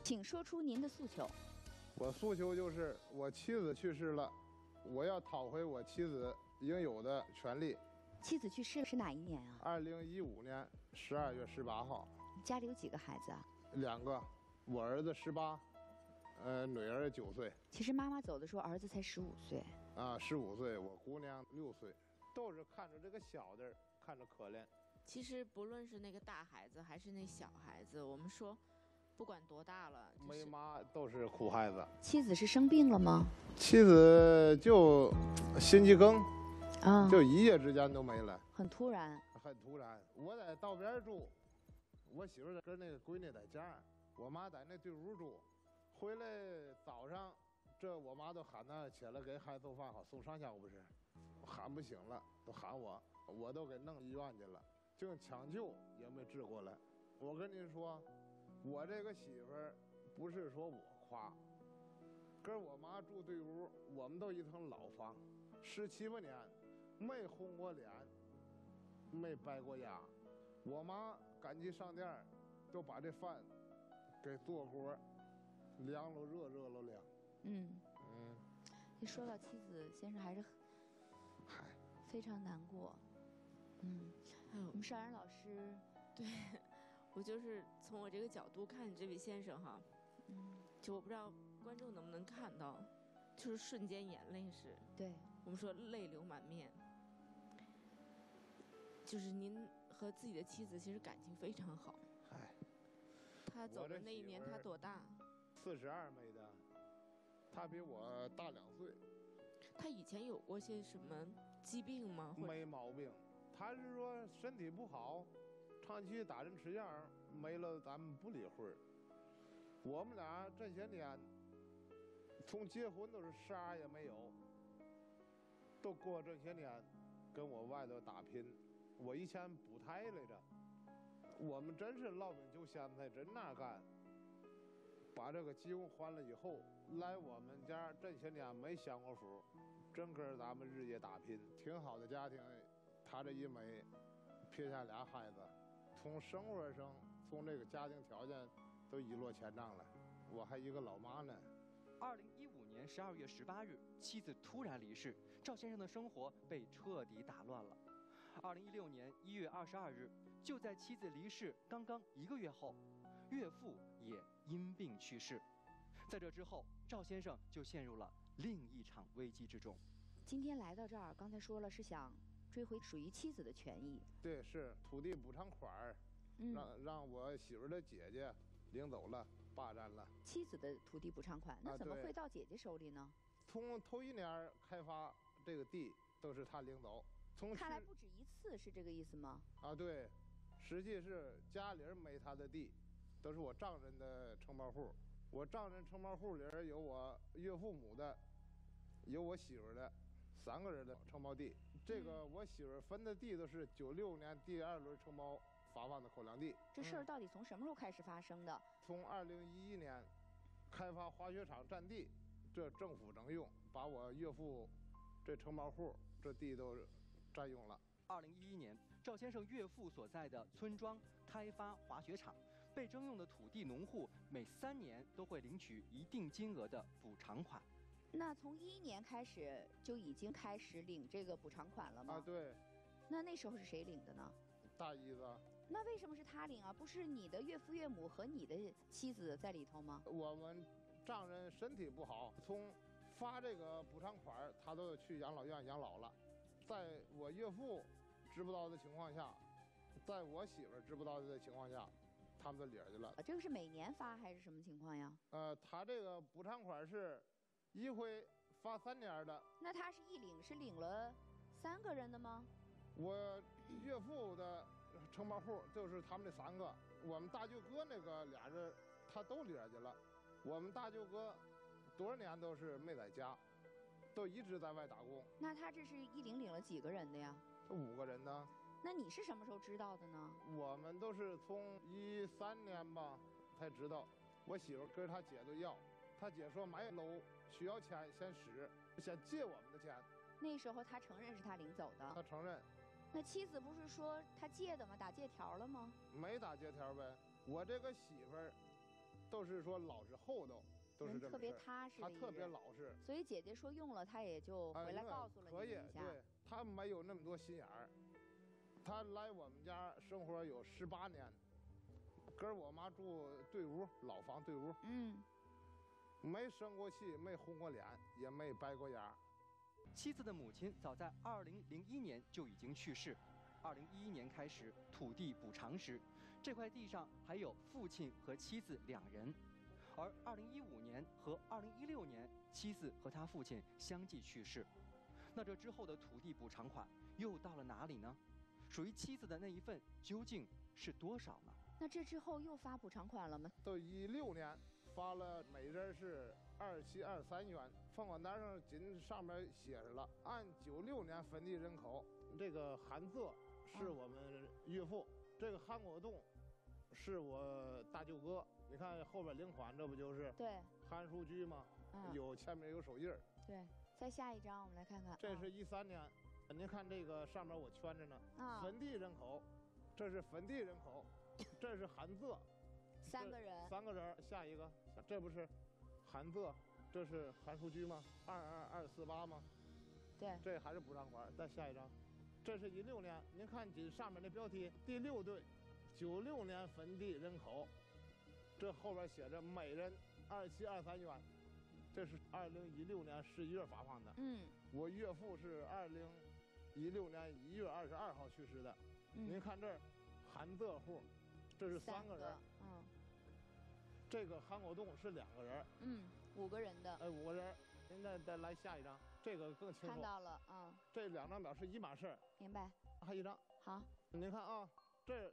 请说出您的诉求。 我诉求就是我妻子去世了，我要讨回我妻子应有的权利。 妻子去世是哪一年啊 ？2015年12月18号。 家里有几个孩子啊 ？2个，我儿子18，女儿9岁。 其实妈妈走的时候，儿子才15岁。 啊，15岁，我姑娘6岁，都是看着这个小的，看着可怜。 其实不论是那个大孩子还是那小孩子，我们说，不管多大了， 没妈都是苦孩子。 妻子是生病了吗？ 妻子就心肌梗，就一夜之间都没了， 很突然。 很突然。我在道边住，我媳妇跟那个闺女在家，我妈在那队伍住。回来早上，这我妈都喊她起来给孩子做饭好，送上学不是？喊不醒了，都喊我，我都给弄医院去了，就抢救也没治过来。我跟您说，我这个媳妇儿不是说我夸，跟我妈住对屋，我们都一层老房，17、8年，没红过脸，没掰过牙。我妈赶集上店，都把这饭给做锅，凉了热，热了凉。 一说到妻子，先生还是非常难过。我们邵然老师， 对，我就是从我这个角度看这位先生哈，就我不知道观众能不能看到，就是瞬间眼泪是， 对我们说泪流满面。就是您和自己的妻子其实感情非常好。他走的那一年他多大 ？42没的，他比我大2岁。 他以前有过些什么疾病吗？ 没毛病，他是说身体不好，长期打针吃药，没了咱们不理会。我们俩这些年，从结婚都是啥也没有，都过这些年跟我外头打拼。我以前补胎来着，我们真是老兵就现在真那干。把这个急用还了以后，来我们家这些年没享过福，整个咱们日夜打拼，挺好的家庭。他这一没，撇下俩孩子，从生活上，从这个家庭条件都一落千丈了。我还一个老妈呢。 2015年12月18日，妻子突然离世，赵先生的生活被彻底打乱了。2016年1月22日，就在妻子离世刚刚1个月后，岳父也因病去世。在这之后，赵先生就陷入了另一场危机之中。 今天来到这儿，刚才说了是想追回属于妻子的权益。 对，是土地补偿款，让我媳妇的姐姐领走了，霸占了妻子的土地补偿款。那怎么会到姐姐手里呢？ 从头1年开发这个地都是他领走。 看来不止一次，是这个意思吗？ 对，实际是家里没他的地，都是我丈人的承包户。我丈人承包户里有我岳父母的，有我媳妇的，3个人的承包地。这个我媳妇分的地都是96年第2轮承包发放的口粮地。 这事儿到底从什么时候开始发生的？ 从2011年开发滑雪场占地，这政府征用，把我岳父这承包户这地都占用了。 2011年，赵先生岳父所在的村庄开发滑雪场，被征用的土地农户每3年都会领取一定金额的补偿款。 那从11年开始就已经开始领这个补偿款了吗？ 对。 那时候是谁领的呢？ 大姨子。 那为什么是他领啊？不是你的岳父岳母和你的妻子在里头吗？ 我们丈人身体不好，从发这个补偿款，他都去养老院养老了。在我岳父知不到的情况下，在我媳妇知不到的情况下，他们都领去了。 这个是每年发还是什么情况呀？ 他这个补偿款是一回发3年的。 那他是一领是领了3个人的吗？ 我岳父的承包户就是他们这3个，我们大舅哥那个俩人他都领去了。我们大舅哥多少年都是没在家，都一直在外打工。 那他这是一领了几个人的呀 ？5个人呢。 那你是什么时候知道的呢？ 我们都是从13年吧才知道。我媳妇跟他姐都要，他姐说买楼需要钱，先借我们的钱。 那时候他承认是他领走的。 他承认。 那妻子不是说他借的吗？打借条了吗？ 没打借条呗。我这个媳妇儿， 都是说老实厚道，都是人特别这么事儿踏实的一他特别人老实。 所以姐姐说用了，他也就回来那告诉了可以， 你们一下。 对，他没有那么多心眼儿。他来我们家生活有18年，跟我妈住对屋，老房对屋，没生过气，没红过脸，也没白过眼儿。 妻子的母亲早在2001年就已经去世。2011年开始土地补偿时，这块地上还有父亲和妻子2人。而2015年和2016年，妻子和他父亲相继去世。那这之后的土地补偿款又到了哪里呢？属于妻子的那一份究竟是多少呢？ 那这之后又发补偿款了吗？ 到16年发了，每人是2723元，放款单上仅上面写着了，按96年坟地人口，这个韩泽是我们岳父，这个韩国栋是我大舅哥。你看后边领款，这不就是对韩书居吗？有签名有手印儿。 对，再下一张我们来看看。 这是13年，您看这个上面我圈着呢，坟地人口，这是坟地人口，这是韩泽 ，3个人 ，3个人。下一个，这不是韩泽，这是韩书居吗？22248吗？ 对， 这还是补偿款。再下一张，这是16年，您看紧上面的标题，第6队，96年坟地人口，这后边写着每人2723元，这是2016年11月发放的。我岳父是2016年1月22号去世的。您看这儿，韩泽户，这是3个人。这个韩国栋是2个人。 5个人的。 5个人。您再来下一张，这个更清楚。 看到了， 这2张表是一码事。 明白。 还一张。 好。 您看啊，这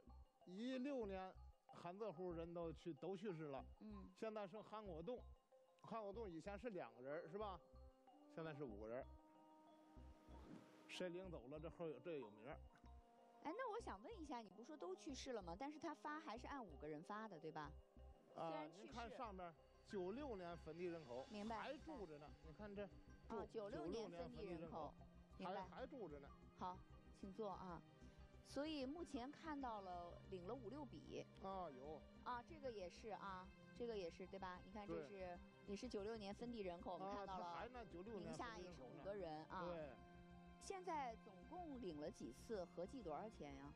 16年韩泽户人都去世了。现在剩韩国栋，韩国栋以前是2个人是吧？现在是5个人。谁领走了？这后这有名。 哎，那我想问一下，你不是说都去世了吗？但是他发还是按5个人发的，对吧？虽然去世。 您看上面96年坟地人口， 明白？ 还住着呢。你看这。 96年坟地人口，明白？ 还住着呢。 好，请坐啊。所以目前看到了领了5、6笔。 有。 这个也是啊，这个也是对吧？你看这是也是96年坟地人口，我们看到了。 还那96年。 名下也是5个人啊。 对。 现在总共领了几次，合计多少钱呀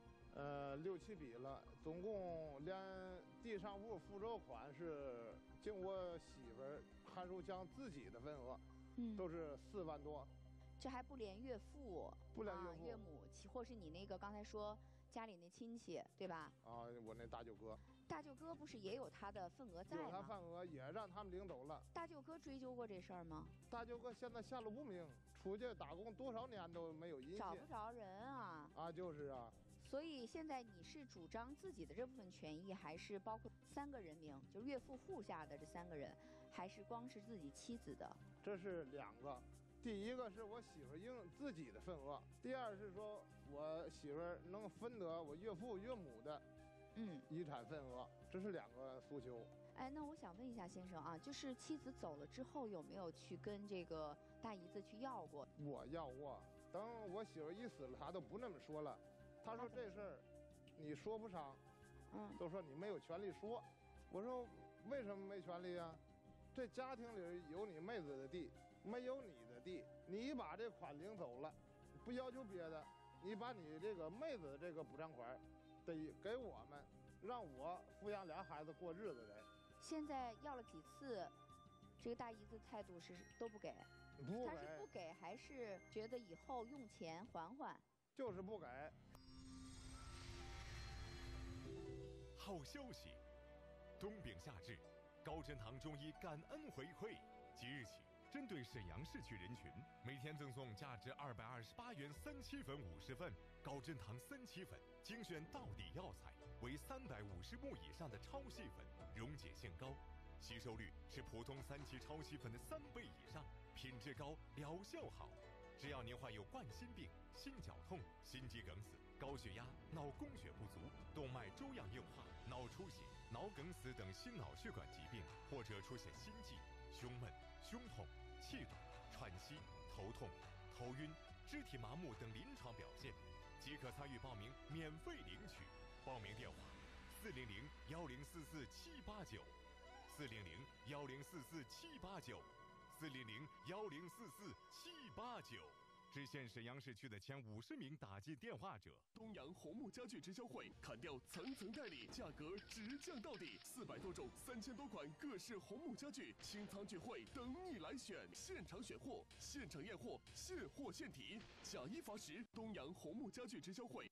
？6、7笔了，总共连地上物付周款是经我媳妇儿韩书江自己的份额，都是4万多。 这还不连岳父， 不连岳父、 岳母，或是你那个刚才说家里那亲戚，对吧？ 我那大舅哥。 大舅哥不是也有他的份额在吗？ 有他份额，也让他们领走了。 大舅哥追究过这事儿吗？ 大舅哥现在下落不明，出去打工多少年都没有音信， 找不着人啊！ 就是啊。 所以现在你是主张自己的这部分权益，还是包括3个人名，就是岳父户下的这3个人，还是光是自己妻子的？ 这是2个，第一个是我媳妇应自己的份额，第二是说我媳妇能分得我岳父岳母的遗产份额，这是2个诉求。 哎，那我想问一下先生啊，就是妻子走了之后，有没有去跟这个大姨子去要过？ 我要过，等我媳妇一死了，他都不那么说了。他说这事儿你说不上，都说你没有权利说。我说为什么没权利啊？这家庭里有你妹子的地，没有你的地，你把这款领走了，不要求别的，你把你这个妹子的这个补偿款得给我们，让我抚养2孩子过日子得。 现在要了几次，这个大姨子态度是都不给。 不给。 他是不给，还是觉得以后用钱缓缓？ 就是不给。 好消息，冬病夏治，高真堂中医感恩回馈，即日起，针对沈阳市区人群，每天赠送价值228元3七粉50份，高真堂3七粉精选到底药材，为350目以上的超细粉，溶解性高，吸收率是普通3七超细粉的3倍以上，品质高，疗效好。只要您患有冠心病、心绞痛、心肌梗死、高血压、脑供血不足、动脉粥样硬化、脑出血、脑梗死等心脑血管疾病，或者出现心悸、胸闷、胸痛、气短、喘息、头痛、头晕、肢体麻木等临床表现，即可参与报名，免费领取。报名电话：400-1044-789 400-1044-789，400-1044-789，只限沈阳市区的前50名打进电话者。 东阳红木家具直销会砍掉层层代理，价格直降到底，400多种，3000多款各式红木家具，清仓聚会等你来选，现场选货，现场验货，现货现提，假一罚10。东阳红木家具直销会。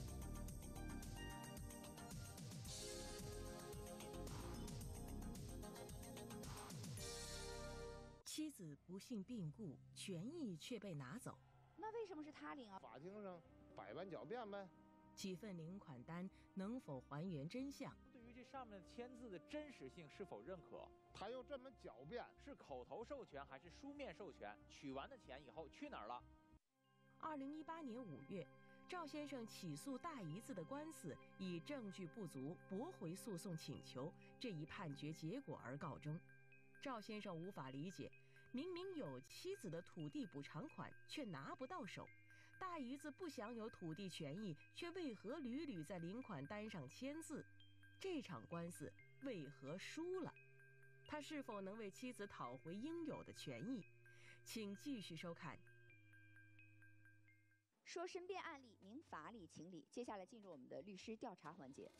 妻子不幸病故，权益却被拿走， 那为什么是他领啊？ 法庭上百般狡辩呗。 几份领款单能否还原真相？ 对于这上面的签字的真实性是否认可？ 他又这么狡辩， 是口头授权还是书面授权？取完的钱以后去哪儿了 ？2018年5月，赵先生起诉大姨子的官司以证据不足驳回诉讼请求这一判决结果而告终。赵先生无法理解，明明有妻子的土地补偿款却拿不到手，大姨子不享有土地权益，却为何屡屡在领款单上签字？这场官司为何输了？他是否能为妻子讨回应有的权益？请继续收看。 说申辩案例，明法理情理。接下来进入我们的律师调查环节。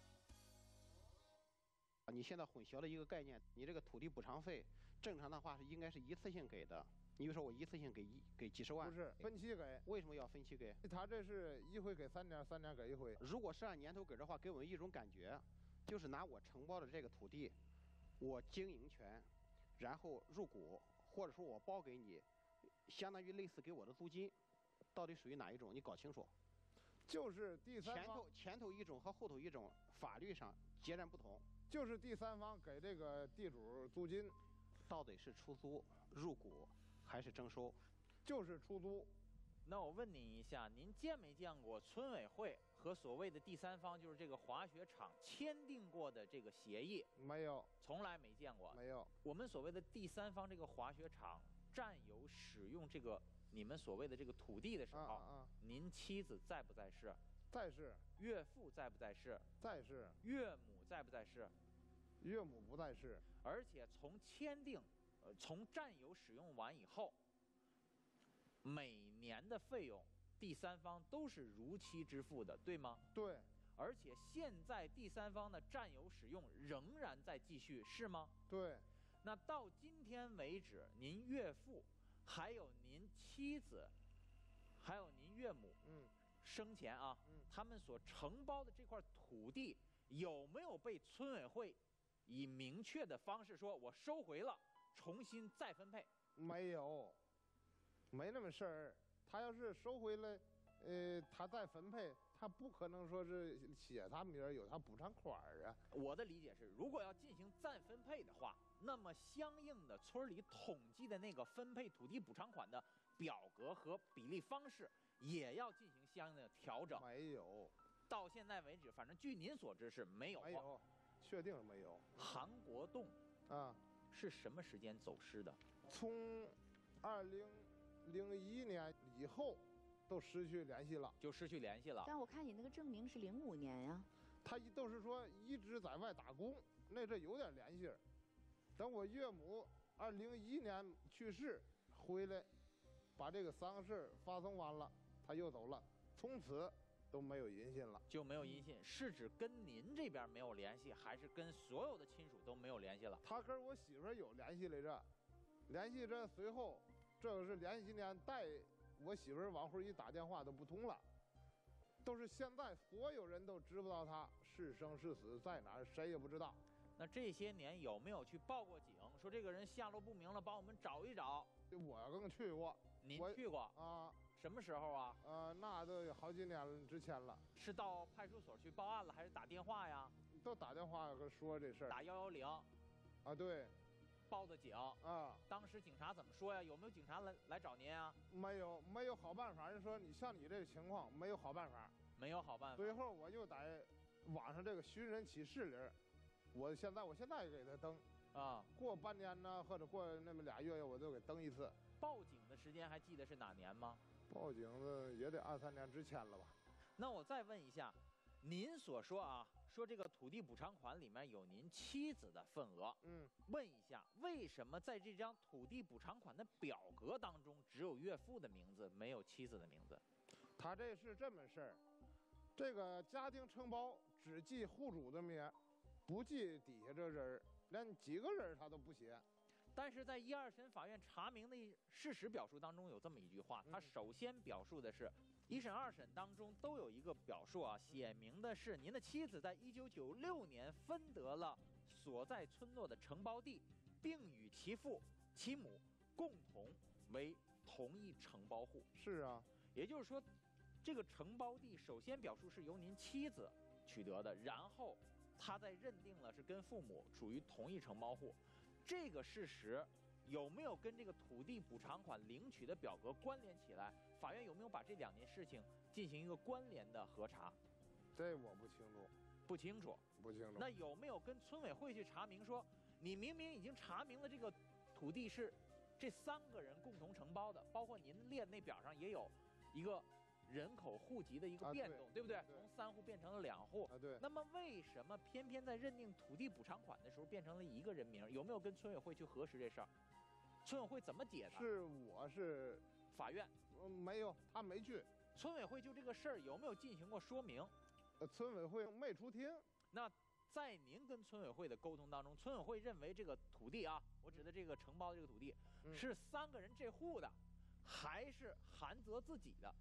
你现在混淆了一个概念，你这个土地补偿费，正常的话是应该是一次性给的。你比如说我一次性给几十万， 不是分期给。 为什么要分期给？ 他这是一回给3年，3年给一回。 如果是按年头给的话，给我们一种感觉，就是拿我承包的这个土地，我经营权，然后入股，或者说我包给你，相当于类似给我的租金，到底属于哪一种？你搞清楚。 就是第三方前头一种和后头一种法律上截然不同。 就是第三方给这个地主租金， 到底是出租、入股还是征收？ 就是出租。 那我问您一下，您见没见过村委会和所谓的第三方，就是这个滑雪场签订过的这个协议？ 没有， 从来没见过。 没有。 我们所谓的第三方这个滑雪场占有使用这个你们所谓的这个土地的时候，您妻子在不在世？ 在世。 岳父在不在世？ 在世。 岳母在不在世？ 岳母不在世。 而且从签订，从占有使用完以后，每年的费用第三方都是如期支付的，对吗？ 对。 而且现在第三方的占有使用仍然在继续，是吗？ 对。 那到今天为止，您岳父、还有您妻子、还有您岳母，生前啊，他们所承包的这块土地有没有被村委会以明确的方式说我收回了，重新再分配？ 没有，没那么事儿。他要是收回来，他再分配，他不可能说是写他名儿有他补偿款啊。 我的理解是，如果要进行再分配的话，那么相应的村里统计的那个分配土地补偿款的表格和比例方式也要进行相应的调整。 没有， 到现在为止，反正据您所知是没有。 没有。确定没有。 韩国栋啊， 是什么时间走失的？ 从2001年以后都失去联系了， 就失去联系了。 但我看你那个证明是05年呀。 他都是说一直在外打工，那这有点联系。等我岳母2011年去世回来，把这个丧事发送完了，他又走了，从此都没有音信了。 就没有音信，是指跟您这边没有联系，还是跟所有的亲属都没有联系了？ 他跟我媳妇儿有联系来着，联系着，随后这个是联系年带我媳妇儿往回一打电话都不通了，都是现在所有人都知不道他是生是死在哪儿，谁也不知道。 那这些年有没有去报过警，说这个人下落不明了，帮我们找一找？ 我更去过。 您去过啊？ 什么时候啊？ 那都有好几年之前了。 是到派出所去报案了，还是打电话呀？ 都打电话说这事儿。 打110。 啊，对。 报的警啊。 当时警察怎么说呀？有没有警察来找您啊？ 没有，没有好办法。人说你像你这个情况没有好办法。 没有好办法。 最后我又在网上这个寻人启事里，我现在给他登啊， 过半年呢，或者过那么2月，我都给登一次。 报警的时间还记得是哪年吗？ 报警的也得2、3年之前了吧。 那我再问一下，您所说啊， 说这个土地补偿款里面有您妻子的份额。问一下，为什么在这张土地补偿款的表格当中只有岳父的名字，没有妻子的名字？ 他这是这么事儿，这个家庭承包只记户主的名，不记底下这人，连几个人他都不写。 但是在1、2审法院查明的事实表述当中有这么一句话，他首先表述的是，1审、2审当中都有一个表述啊，写明的是您的妻子在1996年分得了所在村落的承包地，并与其父、其母共同为同一承包户。 是啊， 也就是说，这个承包地首先表述是由您妻子取得的，然后他再认定了是跟父母属于同一承包户。这个事实有没有跟这个土地补偿款领取的表格关联起来？法院有没有把这2件事情进行一个关联的核查？ 这我不清楚， 不清楚。那有没有跟村委会去查明说，你明明已经查明了这个土地是这3个人共同承包的，包括您列的那表上也有一个人口户籍的一个变动，对不对？从3户变成了2户。 对。 那么为什么偏偏在认定土地补偿款的时候变成了1个人名？有没有跟村委会去核实这事儿？村委会怎么解的？ 我是法院。 没有，他没去。 村委会就这个事儿有没有进行过说明？ 村委会没出庭。 那在您跟村委会的沟通当中，村委会认为这个土地啊，我指的这个承包的这个土地，是3个人这户的，还是韩泽自己的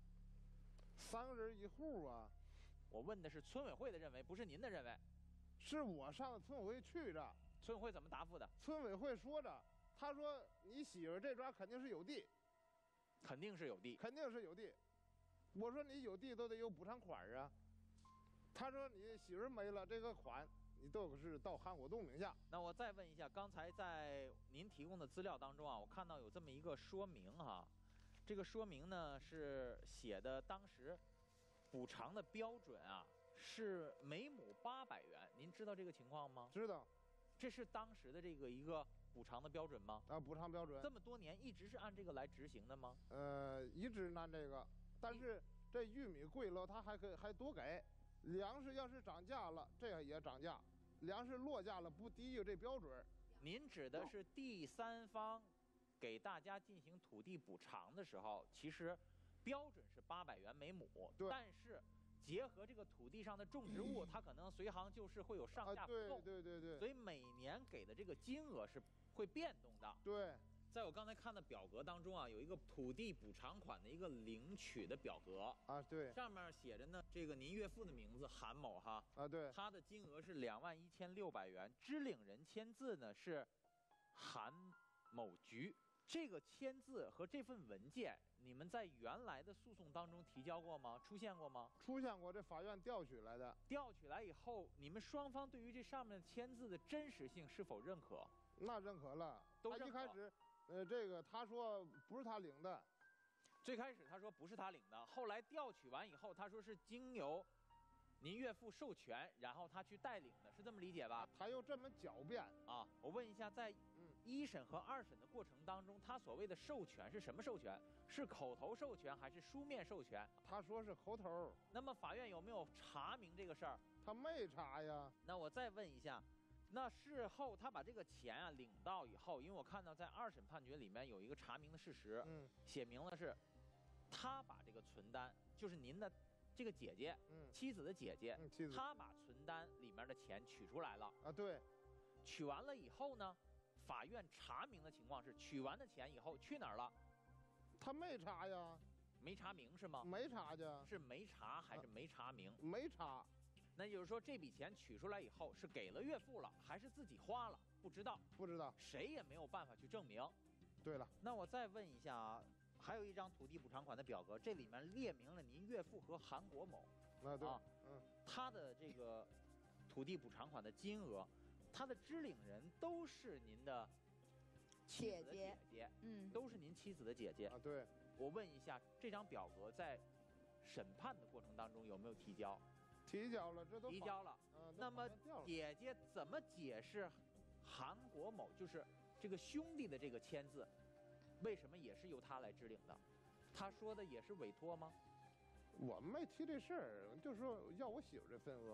？3人1户啊。 我问的是村委会的认为，不是您的认为。 是我上村委会去着。 村委会怎么答复的？ 村委会说着，他说你媳妇这抓肯定是有地。 肯定是有地。 肯定是有地。我说你有地都得有补偿款啊。他说你媳妇没了，这个款你都是到韩国栋名下。 那我再问一下，刚才在您提供的资料当中啊，我看到有这么一个说明哈，这个说明呢是写的当时补偿的标准啊是每亩800元，您知道这个情况吗？ 知道。 这是当时的这个一个补偿的标准吗？ 补偿标准。 这么多年一直是按这个来执行的吗？ 一直按这个，但是这玉米贵了，他还多给。粮食要是涨价了，这也涨价；粮食落价了，不低于这标准。 您指的是第3方给大家进行土地补偿的时候，其实标准是800元每亩，但是结合这个土地上的种植物，它可能随行就市会有上下浮动， 对， 所以每年给的这个金额是会变动的。 对。 在我刚才看的表格当中啊，有一个土地补偿款的一个领取的表格啊，对， 上面写着呢，这个您岳父的名字韩某哈啊，对， 他的金额是21600元，支领人签字呢是韩某局。这个签字和这份文件，你们在原来的诉讼当中提交过吗？出现过吗？ 出现过，这法院调取来的。 调取来以后，你们双方对于这上面的签字的真实性是否认可？ 那认可了。 都认可。 他一开始。这个他说不是他领的， 最开始他说不是他领的，后来调取完以后，他说是经由您岳父授权，然后他去代领的，是这么理解吧？ 他又这么狡辩啊！我问一下，在1审和2审的过程当中，他所谓的授权是什么授权？是口头授权还是书面授权？ 他说是口头。 那么法院有没有查明这个事儿？ 他没查呀。 那我再问一下。那事后他把这个钱啊领到以后，因为我看到在2审判决里面有一个查明的事实，写明了是，他把这个存单，就是您的这个姐姐，妻子的姐姐，他把存单里面的钱取出来了啊，对， 取完了以后呢，法院查明的情况是取完的钱以后去哪儿了？ 他没查呀， 没查明是吗？ 没查去， 是没查还是没查明？ 没查。 那就是说，这笔钱取出来以后是给了岳父了，还是自己花了？不知道， 不知道， 谁也没有办法去证明。 对了， 那我再问一下啊，还有一张土地补偿款的表格，这里面列明了您岳父和韩国某啊，对， 他的这个土地补偿款的金额，他的支领人都是您的妻子的姐姐，都是您妻子的姐姐啊。对， 我问一下，这张表格在审判的过程当中有没有提交？ 提交了，这都提交了。那么姐姐怎么解释韩国某就是这个兄弟的这个签字，为什么也是由他来支领的？他说的也是委托吗？ 我们没提这事儿，就说要我媳妇这份额吗？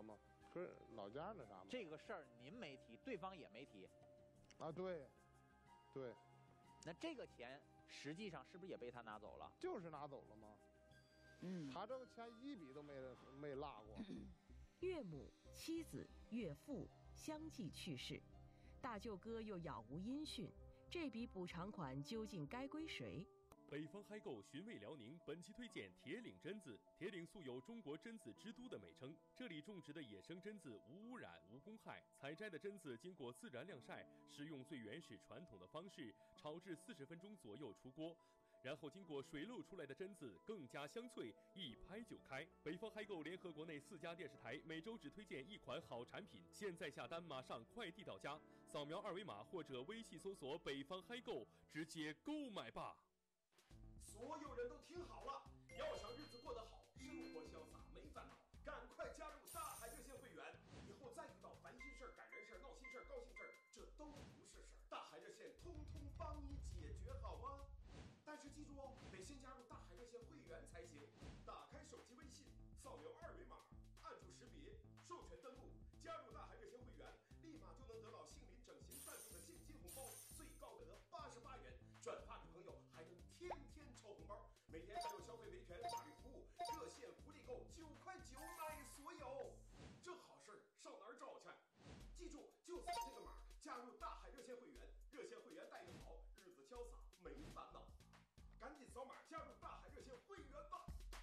可是老家那啥嘛。 这个事儿您没提，对方也没提。 啊，对，对。 那这个钱实际上是不是也被他拿走了？ 就是拿走了吗？他这个钱一笔都没落过。 岳母、妻子、岳父相继去世，大舅哥又杳无音讯，这笔补偿款究竟该归谁？ 北方嗨购寻味辽宁本期推荐铁岭榛子。铁岭素有中国榛子之都的美称，这里种植的野生榛子无污染、无公害，采摘的榛子经过自然晾晒，使用最原始传统的方式，炒制40分钟左右出锅。然后经过水漏出来的榛子更加香脆，一拍就开。北方嗨购联合国内4家电视台，每周只推荐1款好产品，现在下单马上快递到家，扫描2维码或者微信搜索北方嗨购，直接购买吧。 所有人都听好了，要想日子过得好，生活潇洒没烦恼，赶快加入大海热线会员，以后再遇到烦心事儿、感人事儿、闹心事儿、高兴事儿，这都不是事儿，大海热线通通帮你解决，好吗？但是记住哦，得先加入大海热线会员才行。打开手机微信，扫描2维码，按住识别，授权登录，加入大海热线会员，立马就能得到杏林整形赞助的现金红包，最高得88元，转发给朋友还能天天抽红包，每天还有消费维权、法律服务、热线福利购，9块9买所有。这好事儿上哪儿找去？记住，就扫这个码，加入大海热线会员，热线会员待遇好，日子潇洒没烦恼。赶紧扫码加入大海热线会员吧！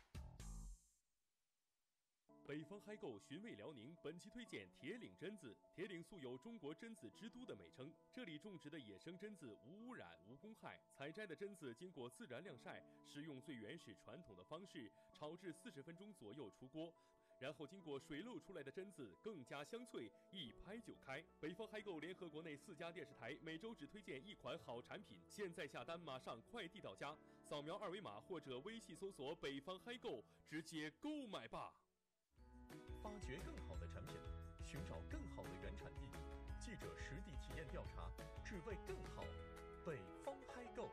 北方嗨购寻味辽宁本期推荐铁岭榛子。铁岭素有中国榛子之都的美称，这里种植的野生榛子无污染、无公害，采摘的榛子经过自然晾晒，使用最原始传统的方式，炒制40分钟左右出锅。然后经过水漏出来的榛子更加香脆，一拍就开。北方嗨购联合国内4家电视台，每周只推荐1款好产品，现在下单马上快递到家，扫描2维码或者微信搜索北方嗨购，直接购买吧。 发掘更好的产品，寻找更好的原产地，记者实地体验调查，只为更好。北方嗨购。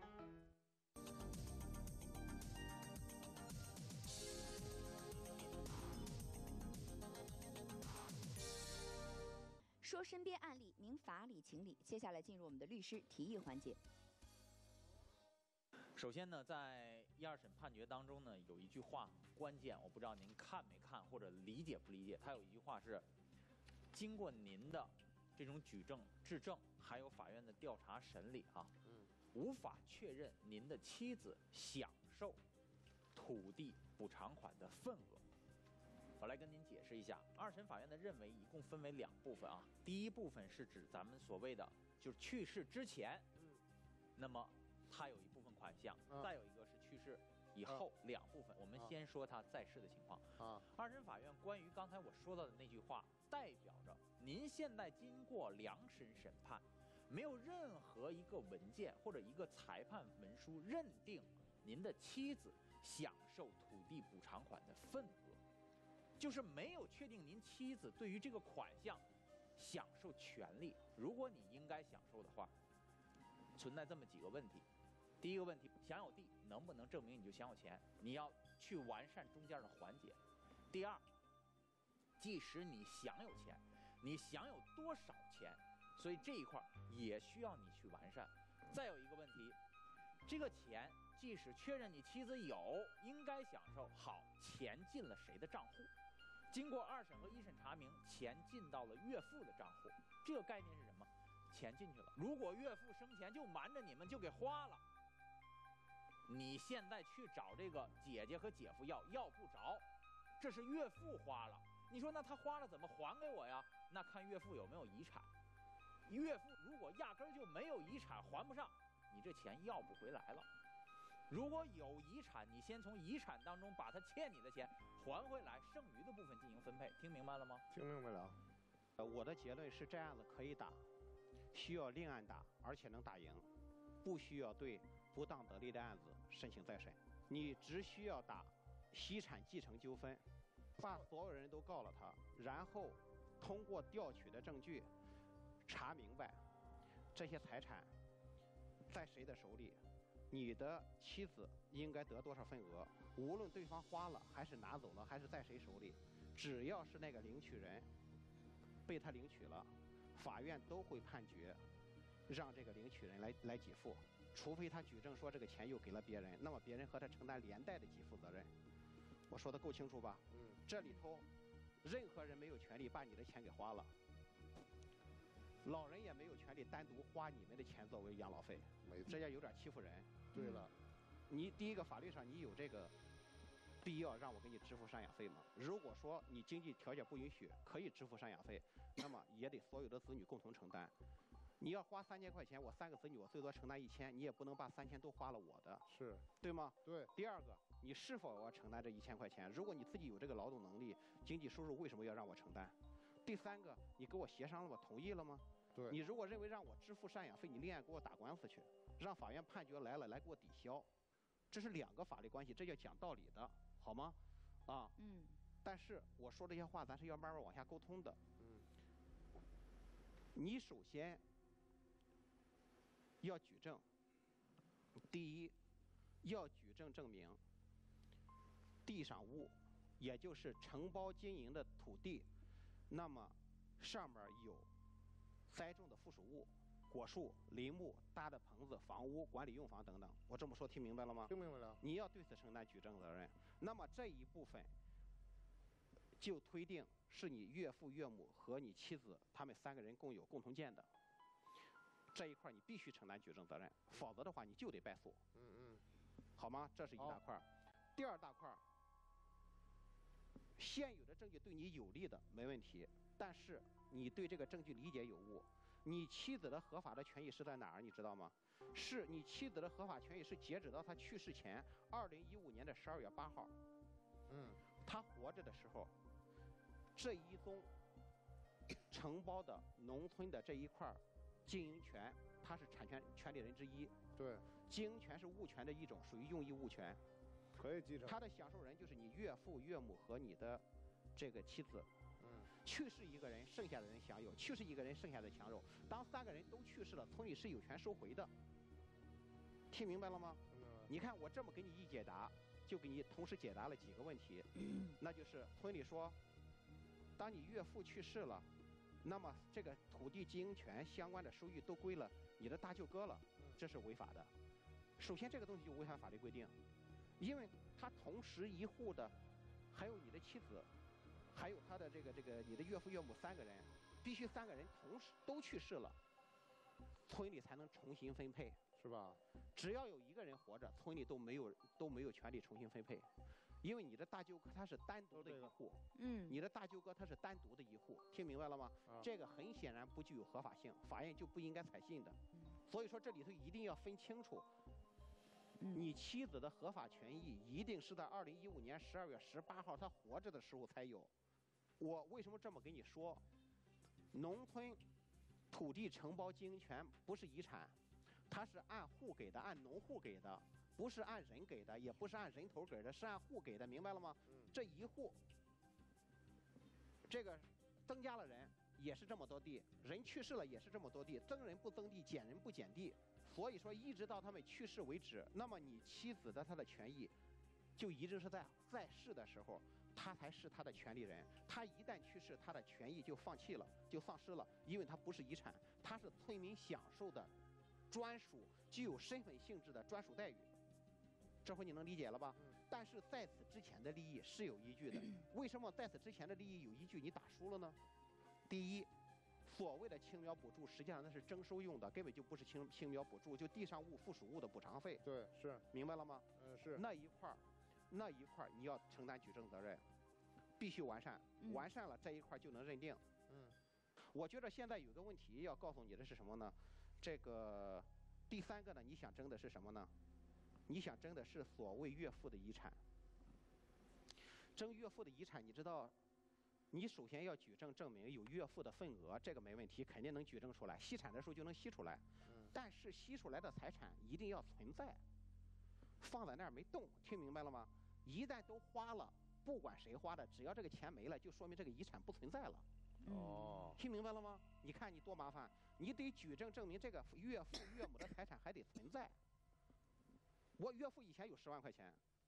说身边案例，明法理情理。接下来进入我们的律师提议环节。 首先呢，在1、2审判决当中呢，有一句话很关键，我不知道您看没看或者理解不理解。它有一句话是：经过您的这种举证、质证，还有法院的调查审理啊，无法确认您的妻子享受土地补偿款的份额。我来跟您解释一下，2审法院的认为一共分为2部分啊。第一部分是指咱们所谓的就是去世之前，那么它有一部分款项，再有一个是去世以后2部分。我们先说他在世的情况。2审法院关于刚才我说到的那句话，代表着您现在经过2审审判，没有任何一个文件或者一个裁判文书认定您的妻子享受土地补偿款的份额，就是没有确定您妻子对于这个款项享受权利。如果你应该享受的话，存在这么几个问题。第一个问题，享有地能不能证明你就享有钱？你要去完善中间的环节。第二，即使你享有钱，你享有多少钱？所以这一块也需要你去完善。再有一个问题，这个钱即使确认你妻子有，应该享受，好，钱进了谁的账户？经过2审和1审查明，钱进到了岳父的账户。这个概念是什么？钱进去了，如果岳父生前就瞒着你们就给花了，你现在去找这个姐姐和姐夫要不着，这是岳父花了。你说那他花了怎么还给我呀？那看岳父有没有遗产。岳父如果压根儿就没有遗产还不上，你这钱要不回来了。如果有遗产，你先从遗产当中把他欠你的钱还回来，剩余的部分进行分配。听明白了吗？ 听明白了。 我的结论是这案子可以打，需要另案打，而且能打赢，不需要对不当得利的案子申请再审。你只需要打遗产继承纠纷，把所有人都告了他，然后通过调取的证据查明白这些财产在谁的手里，你的妻子应该得多少份额，无论对方花了还是拿走了还是在谁手里， 只要是那个领取人被他领取了，法院都会判决让这个领取人来给付，除非他举证说这个钱又给了别人，那么别人和他承担连带的给付责任。我说的够清楚吧？这里头任何人没有权利把你的钱给花了，老人也没有权利单独花你们的钱作为养老费，这样有点欺负人。 对了， 你第一个法律上你有这个必要让我给你支付赡养费吗？如果说你经济条件不允许，可以支付赡养费，那么也得所有的子女共同承担。你要花3000块钱，我3个子女我最多承担1000，你也不能把3000都花了我的， 是对吗？ 对。 第二个，你是否要承担这1000块钱？如果你自己有这个劳动能力、经济收入，为什么要让我承担？第三个，你跟我协商了吗？同意了吗？ 对。 你如果认为让我支付赡养费，你另外给我打官司去，让法院判决来了来给我抵消，这是2个法律关系，这叫讲道理的，好吗？啊，但是我说这些话，咱是要慢慢往下沟通的。你首先要举证，第一，要举证证明地上物，也就是承包经营的土地，那么上面有栽种的附属物，果树、林木、搭的棚子、房屋、管理用房等等。我这么说听明白了吗？ 听明白了。 你要对此承担举证责任。那么这一部分就推定是你岳父岳母和你妻子他们3个人共同建的，这一块你必须承担举证责任，否则的话你就得败诉。好吗？这是一大块。第二大块，现有的证据对你有利的没问题，但是你对这个证据理解有误。你妻子的合法的权益是在哪儿？你知道吗？是你妻子的合法权益是截止到她去世前2015年的12月8号。她活着的时候，这一宗承包的农村的这一块经营权，他是产权权利人之一。 对， 经营权是物权的一种，属于用益物权， 可以继承。 他的享受人就是你岳父岳母和你的这个妻子。去世一个人，剩下的人享有；去世一个人，剩下的享有。当3个人都去世了，村里是有权收回的。听明白了吗？你看我这么给你一解答，就给你同时解答了几个问题。那就是村里说，当你岳父去世了，那么这个土地经营权相关的收益都归了你的大舅哥了，这是违法的。首先这个东西就违反法律规定，因为他同时一户的还有你的妻子，还有他的这个你的岳父岳母3个人，必须3个人同时都去世了，村里才能重新分配， 是吧？ 只要有1个人活着，村里都没有权利重新分配，因为你的大舅哥他是单独的一户，你的大舅哥他是单独的一户，听明白了吗？这个很显然不具有合法性，法院就不应该采信的。所以说这里头一定要分清楚，你妻子的合法权益一定是在2015年12月18号她活着的时候才有。我为什么这么跟你说？农村土地承包经营权不是遗产，它是按户给的，按农户给的，不是按人给的，也不是按人头给的，是按户给的，明白了吗？这一户，这个增加了人也是这么多地，人去世了也是这么多地，增人不增地，减人不减地，所以说一直到他们去世为止，那么你妻子的她的权益就一直是在世的时候，他才是他的权利人。他一旦去世，他的权益就放弃了，就丧失了，因为他不是遗产，他是村民享受的专属、具有身份性质的专属待遇。这回你能理解了吧？但是在此之前的利益是有依据的。为什么在此之前的利益有依据，你打输了呢？第一，所谓的青苗补助，实际上那是征收用的，根本就不是青苗补助，就地上物、附属物的补偿费。 对，是， 明白了吗？ 是。 那一块你要承担举证责任，必须完善，完善了这一块就能认定。我觉得现在有个问题要告诉你的是什么呢？这个第3个呢，你想争的是什么呢？你想争的是所谓岳父的遗产。争岳父的遗产，你知道，你首先要举证证明有岳父的份额，这个没问题，肯定能举证出来，析产的时候就能析出来。但是析出来的财产一定要存在，放在那儿没动，听明白了吗？一旦都花了，不管谁花的，只要这个钱没了，就说明这个遗产不存在了。听明白了吗？你看你多麻烦，你得举证证明这个岳父岳母的财产还得存在。我岳父以前有10万块钱，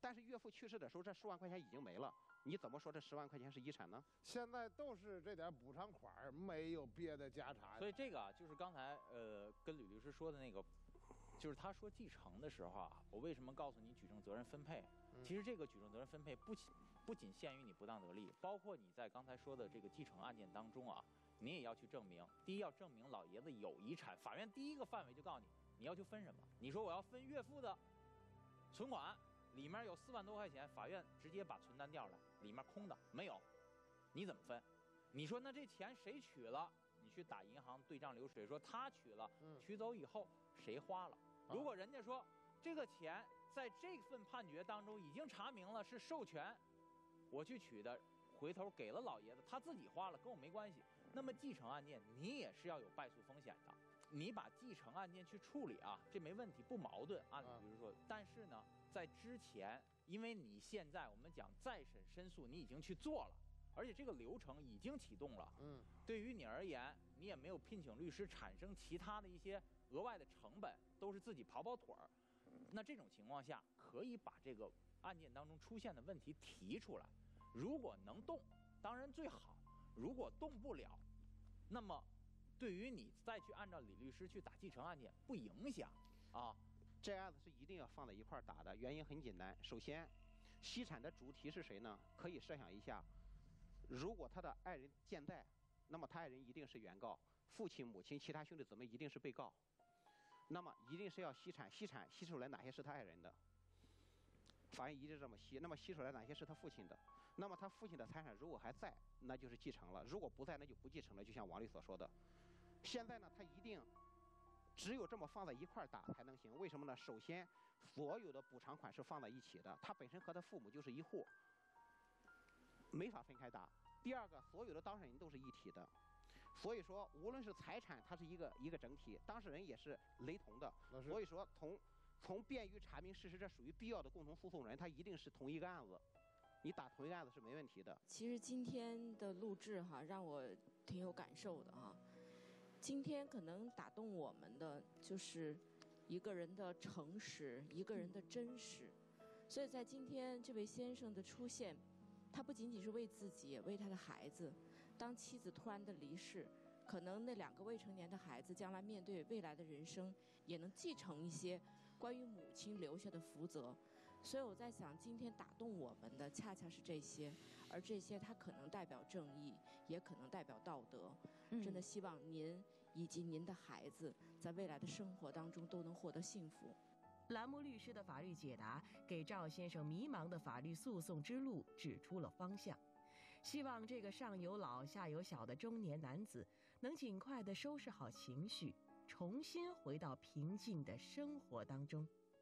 但是岳父去世的时候，这10万块钱已经没了，你怎么说这10万块钱是遗产呢？ 现在都是这点补偿款，没有别的家产。 所以这个啊，就是刚才跟吕律师说的那个，就是他说继承的时候啊，我为什么告诉你举证责任分配？其实这个举证责任分配不仅限于你不当得利，包括你在刚才说的这个继承案件当中啊，你也要去证明。第一，要证明老爷子有遗产，法院第一个范围就告诉你，你要去分什么。你说我要分岳父的存款，里面有4万多块钱，法院直接把存单调出来，里面空的没有，你怎么分？你说那这钱谁取了？你去打银行对账流水，说他取了，取走以后谁花了？如果人家说这个钱在这份判决当中已经查明了是授权我去取的，回头给了老爷子，他自己花了，跟我没关系。那么继承案件你也是要有败诉风险的，你把继承案件去处理啊，这没问题，不矛盾。按比如说，但是呢，在之前，因为你现在我们讲再审申诉，你已经去做了，而且这个流程已经启动了。对于你而言，你也没有聘请律师，产生其他的一些额外的成本，都是自己跑跑腿儿。那这种情况下，可以把这个案件当中出现的问题提出来。如果能动，当然最好；如果动不了，那么对于你再去按照李律师去打继承案件不影响啊。 这案子是一定要放在一块儿打的，原因很简单。首先，析产的主体是谁呢？可以设想一下，如果他的爱人健在，那么他爱人一定是原告，父亲、母亲、其他兄弟姊妹一定是被告。那么一定是要析产，析出来哪些是他爱人的，法院一直这么析。那么析出来哪些是他父亲的，那么他父亲的财产如果还在，那就是继承了；如果不在，那就不继承了。就像王律所说的，现在呢，他一定只有这么放在一块儿打才能行。为什么呢？首先，所有的补偿款是放在一起的，他本身和他父母就是一户，没法分开打。第二个，所有的当事人都是一体的。所以说，无论是财产，它是一个整体，当事人也是雷同的。所以说，从便于查明事实，这属于必要的共同诉讼人，他一定是同一个案子，你打同一个案子是没问题的。 其实今天的录制哈，让我挺有感受的哈。今天可能打动我们的就是一个人的诚实，一个人的真实。所以在今天这位先生的出现，他不仅仅是为自己，也为他的孩子。当妻子突然的离世，可能那2个未成年的孩子将来面对未来的人生，也能继承一些关于母亲留下的福泽。所以我在想，今天打动我们的恰恰是这些，而这些它可能代表正义，也可能代表道德。真的希望您以及您的孩子在未来的生活当中都能获得幸福。 栏目律师的法律解答给赵先生迷茫的法律诉讼之路指出了方向。希望这个上有老下有小的中年男子能尽快地收拾好情绪，重新回到平静的生活当中。